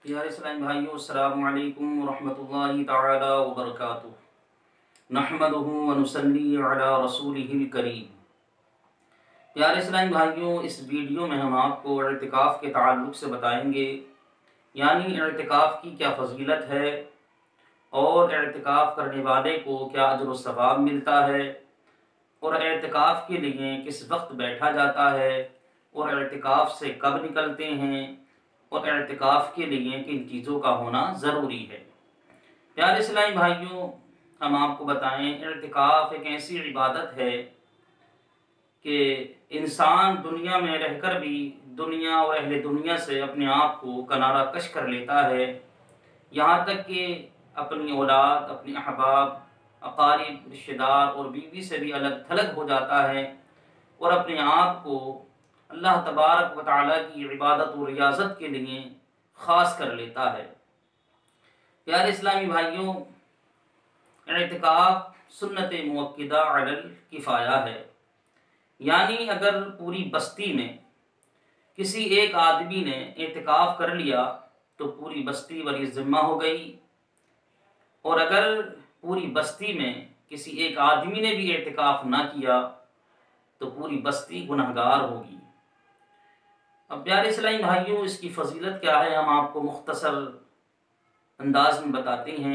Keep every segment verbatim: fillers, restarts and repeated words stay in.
پیارے اسلام بھائیو، السلام علیکم ورحمۃ اللہ تعالی وبرکاتہ۔ نحمدہ ونصلی علی رسولہ الکریم۔ پیارے اسلام بھائیو، اس ویڈیو میں ہم آپ کو اعتکاف کے تعلق سے بتائیں گے، یعنی اعتکاف کی کیا فضیلت ہے اور اعتکاف کرنے والے کو کیا اجر و ثواب ملتا ہے، اور اعتکاف کے لیے کس وقت بیٹھا جاتا ہے، اور اعتکاف سے کب نکلتے ہیں، اور اعتکاف کے لیے کن چیزوں کا ہونا ضروری ہے۔ پیارے اسلامی بھائیوں، ہم آپ کو بتائیں، اعتکاف ایک ایسی عبادت ہے کہ انسان دنیا میں رہ کر بھی دنیا اور اہل دنیا سے اپنے آپ کو کنارہ کش کر لیتا ہے، یہاں تک کہ اپنی اولاد، اپنے احباب، اقارب، رشتہ دار اور بیوی سے بھی الگ تھلگ ہو جاتا ہے، اور اپنے آپ کو اللہ تبارک و تعالیٰ کی عبادت و ریاضت کے لیے خاص کر لیتا ہے۔ پیارے اسلامی بھائیوں، اعتکاف سنت موقدہ علی الکفایہ ہے، یعنی اگر پوری بستی میں کسی ایک آدمی نے اعتکاف کر لیا تو پوری بستی ولی ذمہ ہو گئی، اور اگر پوری بستی میں کسی ایک آدمی نے بھی اعتکاف نہ کیا تو پوری بستی گنہگار ہوگی۔ اب پیارے اسلامی بھائیوں، اس کی فضیلت کیا ہے، ہم آپ کو مختصر انداز میں بتاتے ہیں۔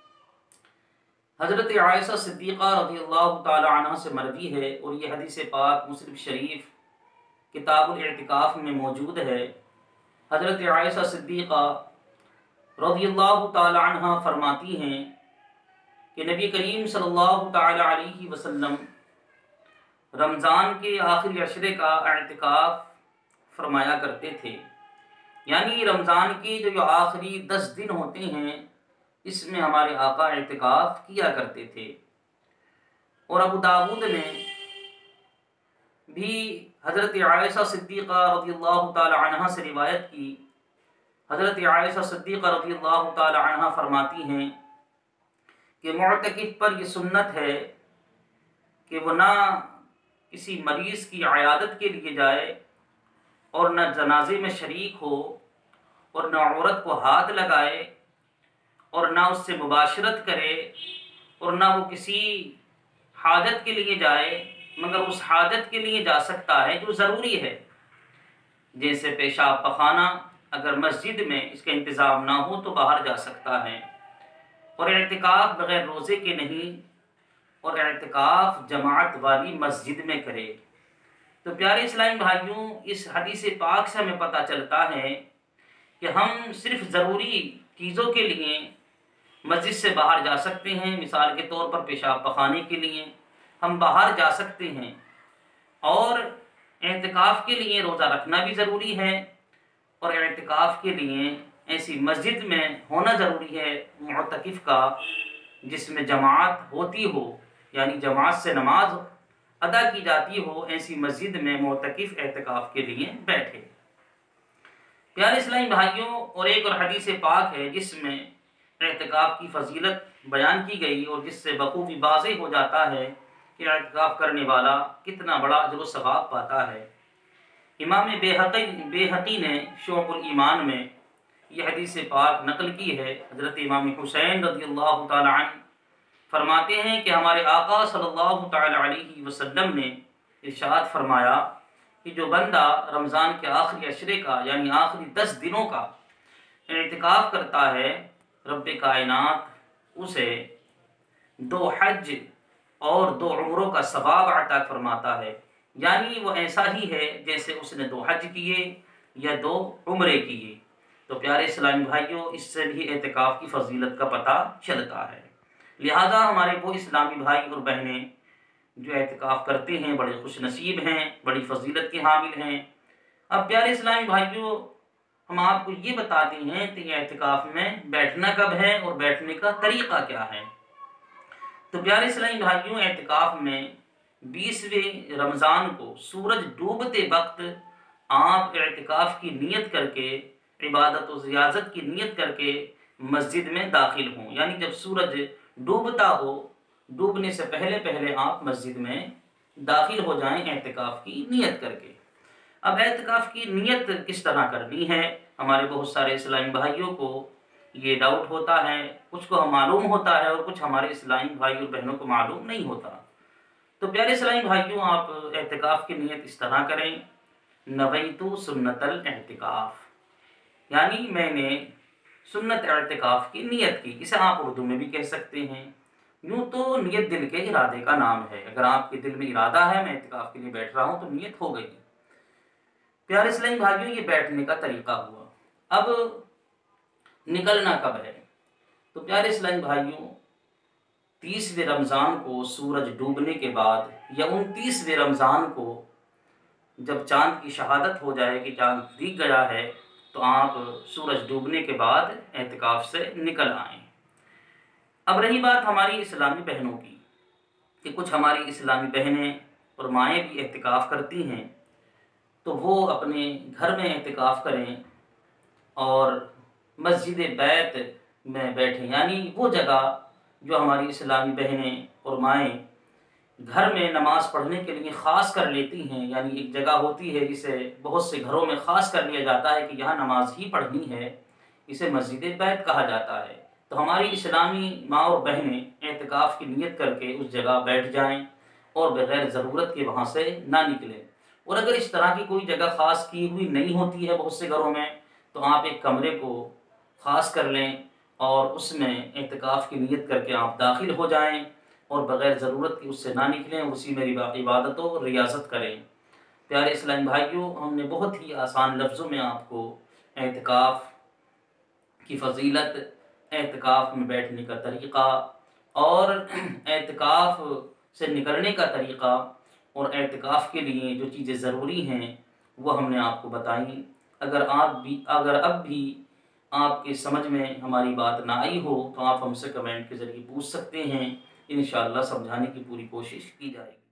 حضرت عائشہ صدیقہ رضی اللہ تعالی عنہ سے مروی ہے، اور یہ حدیث پاک مسلم شریف کتاب الاعتکاف میں موجود ہے۔ حضرت عائشہ صدیقہ رضی اللہ تعالی عنہ فرماتی ہیں کہ نبی کریم صلی اللہ تعالی علیہ وسلم رمضان کے آخری عشرے کا اعتکاف فرمایا کرتے تھے، یعنی رمضان کے جو آخری دس دن ہوتے ہیں اس میں ہمارے آقا اعتکاف کیا کرتے تھے۔ اور ابو داود نے بھی حضرت عائشہ صدیقہ رضی اللہ تعالی عنہ سے روایت کی۔ حضرت عائشہ صدیقہ رضی اللہ تعالی عنہ فرماتی ہیں کہ معتکف پر یہ سنت ہے کہ وہ نہ کسی مریض کی عیادت کے لیے جائے، اور نہ جنازے میں شریک ہو، اور نہ عورت کو ہاتھ لگائے، اور نہ اس سے مباشرت کرے، اور نہ وہ کسی حاجت کے لیے جائے مگر اس حاجت کے لیے جا سکتا ہے جو ضروری ہے، جیسے پیشاب پخانہ۔ اگر مسجد میں اس کا انتظام نہ ہو تو باہر جا سکتا ہے، اور اعتکاف بغیر روزے کے نہیں، اور اعتکاف جماعت والی مسجد میں کرے۔ تو پیارے اسلامی بھائیوں، اس حدیث پاک سے ہمیں پتہ چلتا ہے کہ ہم صرف ضروری چیزوں کے لیے مسجد سے باہر جا سکتے ہیں۔ مثال کے طور پر پیشاب پخانے کے لیے ہم باہر جا سکتے ہیں، اور اعتکاف کے لیے روزہ رکھنا بھی ضروری ہے، اور اعتکاف کے لیے ایسی مسجد میں ہونا ضروری ہے معتکف کا جس میں جماعت ہوتی ہو، یعنی جماعت سے نماز ادا کی جاتی ہو، ایسی مسجد میں معتکف اعتکاف کے لیے بیٹھے۔ پیارے اسلامی بھائیوں، اور ایک اور حدیث پاک ہے جس میں اعتکاف کی فضیلت بیان کی گئی، اور جس سے بخوبی واضح ہو جاتا ہے کہ اعتکاف کرنے والا کتنا بڑا اجر و ثواب پاتا ہے۔ امام بیہقی بیہقی نے شعب الایمان میں یہ حدیث پاک نقل کی ہے۔ حضرت امام حسین رضی اللہ تعالی عنہ فرماتے ہیں کہ ہمارے آقا صلی اللہ تعالی علیہ وسلم نے ارشاد فرمایا کہ جو بندہ رمضان کے آخری عشرے کا یعنی آخری دس دنوں کا اعتکاف کرتا ہے، رب کائنات اسے دو حج اور دو عمروں کا ثواب عطا فرماتا ہے، یعنی وہ ایسا ہی ہے جیسے اس نے دو حج کیے یا دو عمرے کیے۔ تو پیارے اسلامی بھائیوں، اس سے بھی اعتکاف کی فضیلت کا پتہ چلتا ہے۔ لہذا ہمارے وہ اسلامی بھائی اور بہنیں جو اعتکاف کرتے ہیں بڑے خوش نصیب ہیں، بڑی فضیلت کے حامل ہیں۔ اب پیارے اسلامی بھائیوں، ہم آپ کو یہ بتاتے ہیں کہ اعتکاف میں بیٹھنا کب ہے اور بیٹھنے کا طریقہ کیا ہے۔ تو پیارے اسلامی بھائیوں، اعتکاف میں بیسویں رمضان کو سورج ڈوبتے وقت آپ اعتکاف کی نیت کر کے، عبادت و ریاضت کی نیت کر کے مسجد میں داخل ہوں، یعنی جب سورج ڈوبتا ہو، ڈوبنے سے پہلے پہلے آپ مسجد میں داخل ہو جائیں اعتکاف کی نیت کر کے۔ اب اعتکاف کی نیت کس طرح کرنی ہے، ہمارے بہت سارے اسلامی بھائیوں کو یہ ڈاؤٹ ہوتا ہے، کچھ کو معلوم ہوتا ہے اور کچھ ہمارے اسلامی بھائی اور بہنوں کو معلوم نہیں ہوتا۔ تو پیارے اسلامی بھائیوں، آپ اعتکاف کی نیت اس طرح کریں، نویتو سنت الاعتکاف، یعنی میں نے سنت اعتکاف کی نیت کی۔ اسے آپ اردو میں بھی کہہ سکتے ہیں۔ یوں تو نیت دل کے ارادے کا نام ہے، اگر آپ کے دل میں ارادہ ہے میں اعتکاف کے لیے بیٹھ رہا ہوں تو نیت ہو گئی۔ پیارے اسلامی بھائیوں، یہ بیٹھنے کا طریقہ ہوا۔ اب نکلنا کب ہے؟ تو پیارے اسلامی بھائیوں، تیسویں رمضان کو سورج ڈوبنے کے بعد یا انتیسویں رمضان کو جب چاند کی شہادت ہو جائے کہ چاند دکھ گیا ہے، تو آپ سورج ڈوبنے کے بعد اعتکاف سے نکل آئیں۔ اب رہی بات ہماری اسلامی بہنوں کی، کہ کچھ ہماری اسلامی بہنیں اور مائیں بھی اعتکاف کرتی ہیں، تو وہ اپنے گھر میں اعتکاف کریں اور مسجد بیت میں بیٹھیں، یعنی وہ جگہ جو ہماری اسلامی بہنیں اور مائیں گھر میں نماز پڑھنے کے لیے خاص کر لیتی ہیں، یعنی ایک جگہ ہوتی ہے جسے بہت سے گھروں میں خاص کر لیا جاتا ہے کہ یہاں نماز ہی پڑھنی ہے، اسے مسجد بیت کہا جاتا ہے۔ تو ہماری اسلامی ماں اور بہنیں اعتکاف کی نیت کر کے اس جگہ بیٹھ جائیں اور بغیر ضرورت کے وہاں سے نہ نکلیں۔ اور اگر اس طرح کی کوئی جگہ خاص کی ہوئی نہیں ہوتی ہے بہت سے گھروں میں، تو آپ ایک کمرے کو خاص کر لیں اور اس میں اعتکاف کی نیت کر کے آپ داخل ہو جائیں اور بغیر ضرورت کی اس سے نہ نکلیں، اسی میں عبادت و ریاضت کریں۔ پیارے اسلامی بھائیوں، ہم نے بہت ہی آسان لفظوں میں آپ کو اعتکاف کی فضیلت، اعتکاف میں بیٹھنے کا طریقہ اور اعتکاف سے نکلنے کا طریقہ اور اعتکاف کے لیے جو چیزیں ضروری ہیں وہ ہم نے آپ کو بتائیں۔ اگر آپ بھی اگر اب بھی آپ کے سمجھ میں ہماری بات نہ آئی ہو تو آپ ہم سے کمنٹ کے ذریعے پوچھ سکتے ہیں، انشاءاللہ سمجھانے کی پوری کوشش کی جائے گی۔